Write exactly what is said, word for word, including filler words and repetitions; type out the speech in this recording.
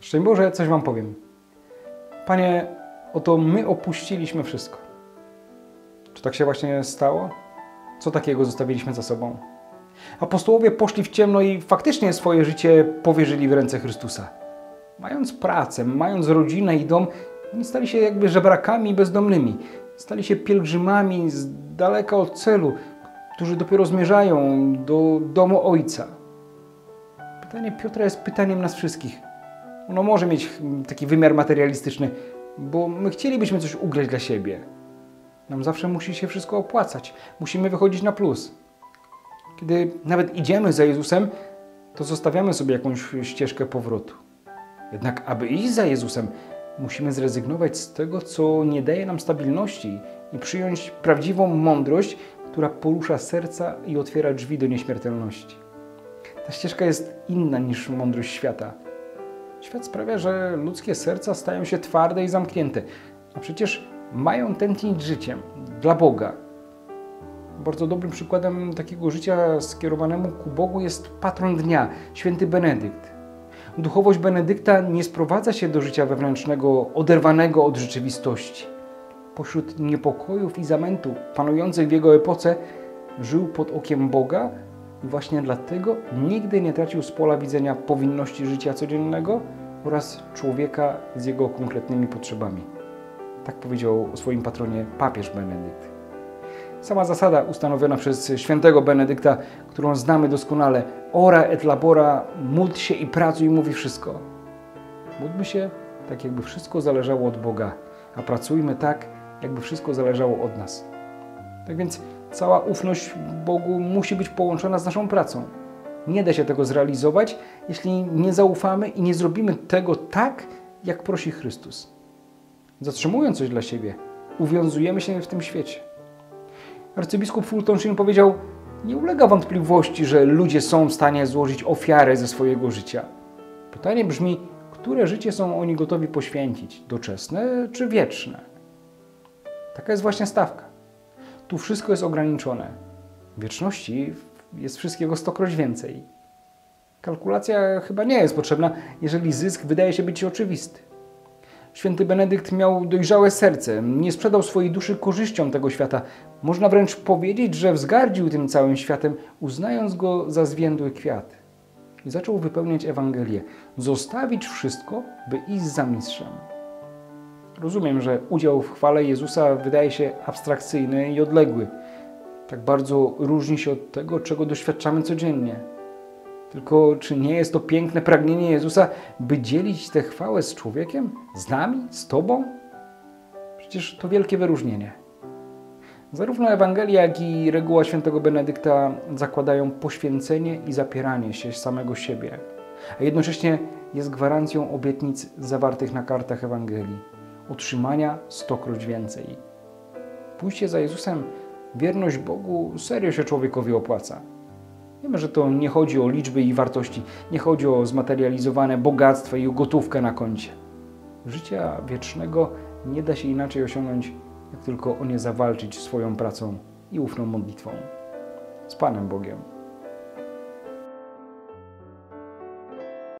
Szczęść Boże, coś Wam powiem. Panie, oto my opuściliśmy wszystko. Czy tak się właśnie stało? Co takiego zostawiliśmy za sobą? Apostołowie poszli w ciemno i faktycznie swoje życie powierzyli w ręce Chrystusa. Mając pracę, mając rodzinę i dom, oni stali się jakby żebrakami i bezdomnymi. Stali się pielgrzymami z daleka od celu, którzy dopiero zmierzają do domu Ojca. Pytanie Piotra jest pytaniem nas wszystkich. Ono może mieć taki wymiar materialistyczny, bo my chcielibyśmy coś ugryźć dla siebie. Nam zawsze musi się wszystko opłacać. Musimy wychodzić na plus. Kiedy nawet idziemy za Jezusem, to zostawiamy sobie jakąś ścieżkę powrotu. Jednak aby iść za Jezusem, musimy zrezygnować z tego, co nie daje nam stabilności i przyjąć prawdziwą mądrość, która porusza serca i otwiera drzwi do nieśmiertelności. Ta ścieżka jest inna niż mądrość świata. Świat sprawia, że ludzkie serca stają się twarde i zamknięte, a przecież mają tętnić życiem dla Boga. Bardzo dobrym przykładem takiego życia skierowanemu ku Bogu jest patron dnia, święty Benedykt. Duchowość Benedykta nie sprowadza się do życia wewnętrznego, oderwanego od rzeczywistości. Pośród niepokojów i zamętu panujących w jego epoce żył pod okiem Boga i właśnie dlatego nigdy nie tracił z pola widzenia powinności życia codziennego oraz człowieka z jego konkretnymi potrzebami. Tak powiedział o swoim patronie papież Benedykt. Sama zasada ustanowiona przez świętego Benedykta, którą znamy doskonale, ora et labora, módl się i pracuj, mówi wszystko. Módlmy się tak, jakby wszystko zależało od Boga, a pracujmy tak, jakby wszystko zależało od nas. Tak więc cała ufność Bogu musi być połączona z naszą pracą. Nie da się tego zrealizować, jeśli nie zaufamy i nie zrobimy tego tak, jak prosi Chrystus. Zatrzymując coś dla siebie, uwiązujemy się w tym świecie. Arcybiskup Fulton Sheen powiedział: nie ulega wątpliwości, że ludzie są w stanie złożyć ofiarę ze swojego życia. Pytanie brzmi, które życie są oni gotowi poświęcić? Doczesne czy wieczne? Taka jest właśnie stawka. Tu wszystko jest ograniczone. W wieczności jest wszystkiego stokroć więcej. Kalkulacja chyba nie jest potrzebna, jeżeli zysk wydaje się być oczywisty. Święty Benedykt miał dojrzałe serce, nie sprzedał swojej duszy korzyściom tego świata. Można wręcz powiedzieć, że wzgardził tym całym światem, uznając go za zwiędły kwiat. I zaczął wypełniać Ewangelię, zostawić wszystko, by iść za mistrzem. Rozumiem, że udział w chwale Jezusa wydaje się abstrakcyjny i odległy. Tak bardzo różni się od tego, czego doświadczamy codziennie. Tylko czy nie jest to piękne pragnienie Jezusa, by dzielić tę chwałę z człowiekiem? Z nami? Z Tobą? Przecież to wielkie wyróżnienie. Zarówno Ewangelia, jak i reguła świętego Benedykta zakładają poświęcenie i zapieranie się samego siebie, a jednocześnie jest gwarancją obietnic zawartych na kartach Ewangelii, otrzymania stokroć więcej. Pójście za Jezusem, wierność Bogu serio się człowiekowi opłaca. Wiemy, że to nie chodzi o liczby i wartości, nie chodzi o zmaterializowane bogactwo i o gotówkę na koncie. Życia wiecznego nie da się inaczej osiągnąć, jak tylko o nie zawalczyć swoją pracą i ufną modlitwą. Z Panem Bogiem.